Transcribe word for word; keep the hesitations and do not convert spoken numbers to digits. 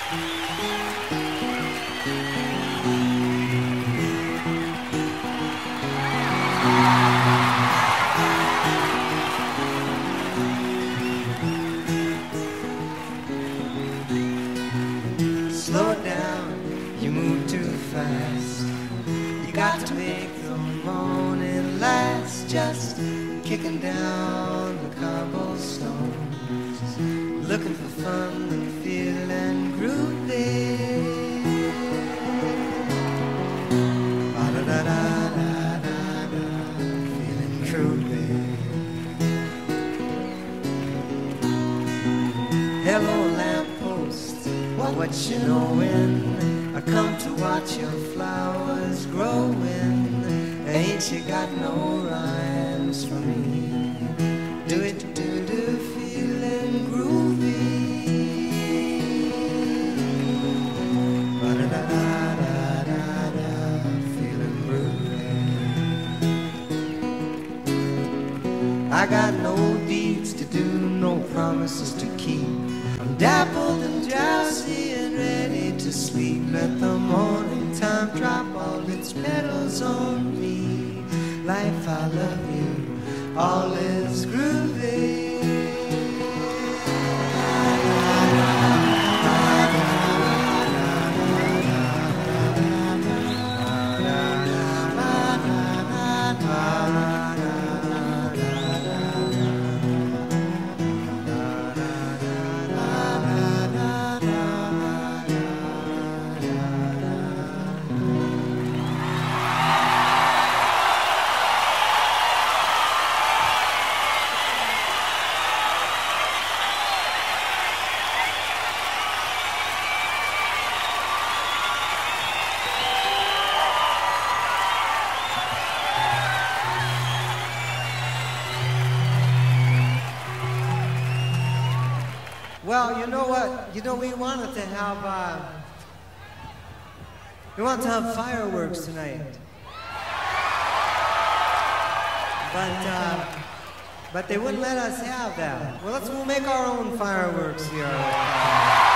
Slow down, you move too fast. You got to make the morning last. Just kicking down the cobblestones, looking for fun and feeling groovy. Ba-da-da-da-da-da-da, feeling groovy. Hello, lamppost, well, what you knowin'? I come to watch your flowers growing. Ain't you got no rhymes for me? Do it, do, do, feeling groovy. Ba-da-da-da-da-da, feeling groovy. I got no deeds to do, no promises to keep. I'm dappled and drowsy and ready to sleep. Let the morning time drop all its petals on me. Life, I love you, all is groovy. Well, you know what? You know, we wanted to have, uh, we wanted to have fireworks tonight. But, uh, but they wouldn't let us have that. Well, let's, we'll make our own fireworks here.